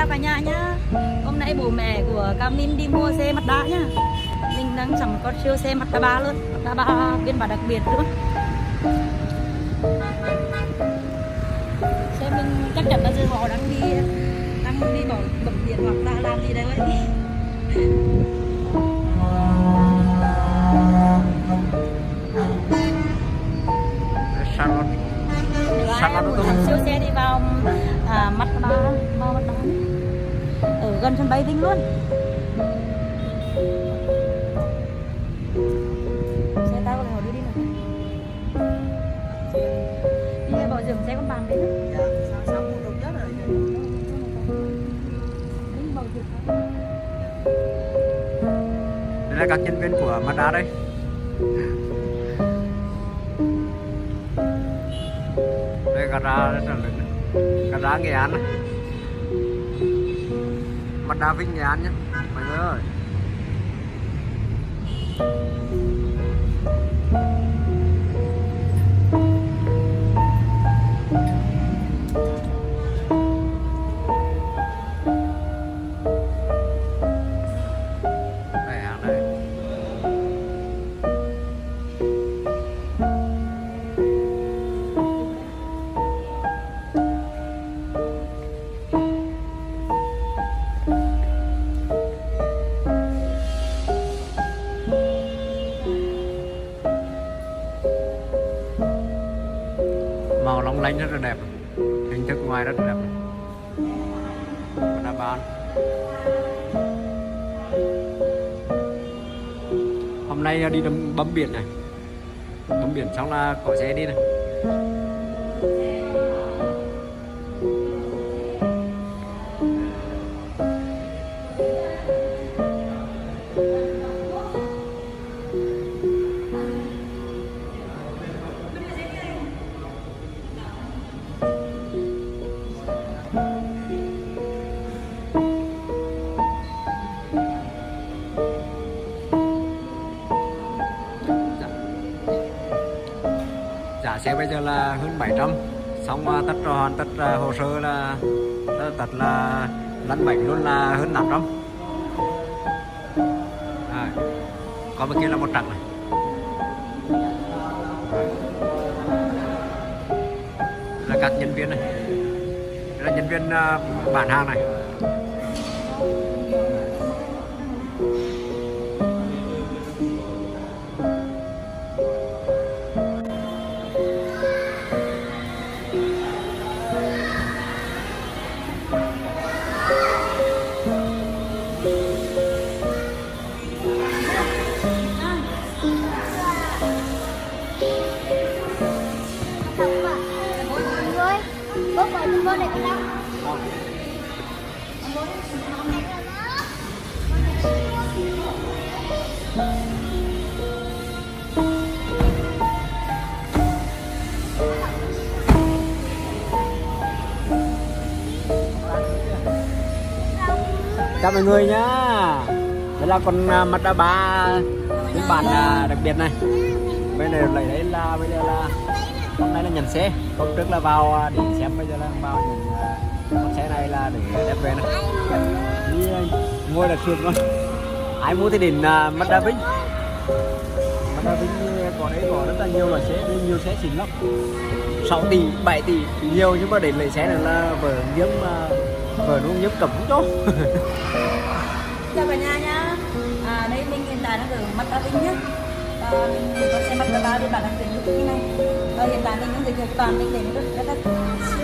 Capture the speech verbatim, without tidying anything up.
chào cả nhà nhá. Hôm nay bố mẹ của Cam Ninh đi mua xe Mazda nhá. Mình đang sắm con siêu xe Mazda ba luôn, Mazda ba phiên bản đặc biệt luôn. Xe mình chắc chắn là giờ họ đang đi đang đi bỏ bấm điện hoặc là làm gì đấy vậy. Siêu xe đi vào à, Mazda vào Mazda ở gần sân bay Vinh luôn. Xe tao có họ đưa đi nào. Đi ngay bảo dừng xe con bàn đấy. Dạ, sao sao mua được chết rồi. Đây là các nhân viên của Mazda đây. Đây gara rất là lớn, gara Nghệ An này, Mazda Vinh Nghệ An nhé mọi người ơi. Đây hàng đây. Màu long lanh rất là đẹp, hình thức ngoài rất là đẹp. Mazda ba. Hôm nay đi đâm, bấm biển này, bấm biển xong là có xe đi này. Giá xe bây giờ là hơn bảy trăm, xong tất hoàn tất hồ sơ là tất là lăn bánh luôn là hơn tám trăm. À, còn bên kia là một trắng này. Là các nhân viên này, đây là nhân viên bán hàng này. Bố mời chúng con để ở đâu? Chào mọi người nhá. Đây là con Mazda ba phiên bản đặc biệt này. Bây giờ lấy đấy là bây giờ là hôm nay là nhận xe, hôm trước là vào để xem, bây giờ là vào nhận con xe này là để đem về này. Đi ngồi là sướng luôn. Ai mua thì đến uh, Mazda Vinh. Mazda Vinh có đấy có rất là nhiều loại xe, nhiều xe xịn lắm. sáu tỷ, bảy tỷ nhiều, nhưng mà đến lấy xe này là vợ nhiễm vợ nó nhiễm cấm chỗ. Chào cả nhà nhá. À, đây mình hiện tại đang ở Mazda Vinh nhá. À, mình có xe Mazda ba phiên bản đặc biệt như thế này. Và hiện tại mình cũng giới thiệu toàn mình để rất rất là